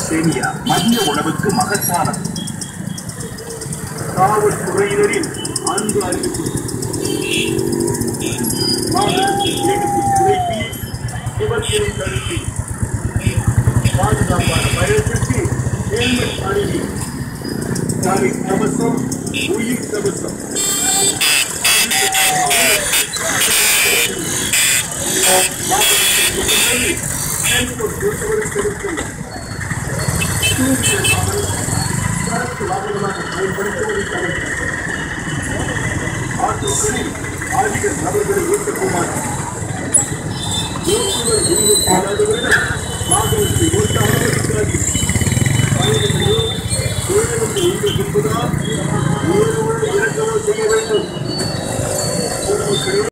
சேமியா மதிய உணவுக்கு மகத்தானது. காவல்துறையினரின் அன்பு அறிவிப்பு. விபத்தினை தடுத்து பாதுகாப்பான பயணத்திற்கு ஹெல்மெட் அணிவி. காலை கவசம் உயிர் கவசம். ஆட்டோக்களில் அதிக நபர்களை